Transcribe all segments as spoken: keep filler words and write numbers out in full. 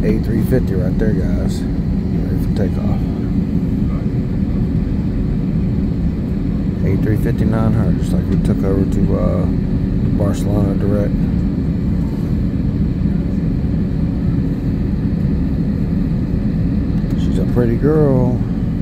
A three fifty right there, guys. Ready for takeoff. A three fifty nine hundred, just like we took over to uh, Barcelona direct. She's a pretty girl.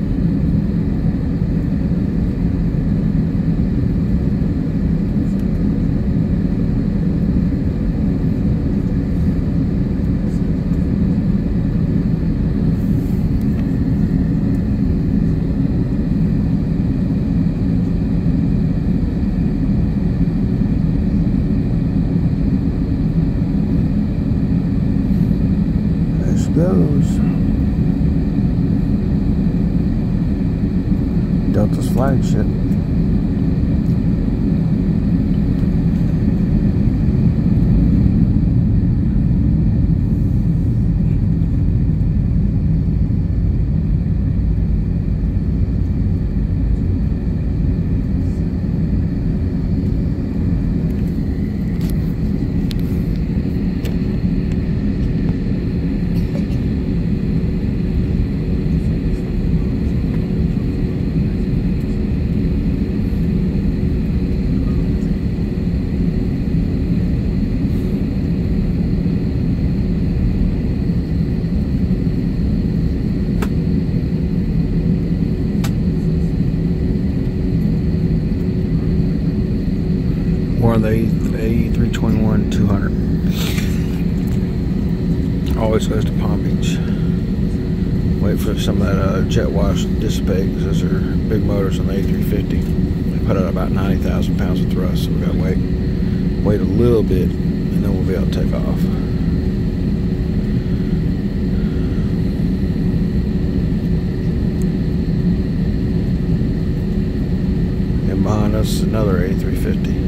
Goes Delta's flagship. Or the A three twenty-one two hundred. Always goes to Palm Beach. Wait for some of that uh, jet wash to dissipate, because those are big motors on the A three fifty. They put out about ninety thousand pounds of thrust, so we gotta wait, wait a little bit, and then we'll be able to take off. And behind us is another A three fifty.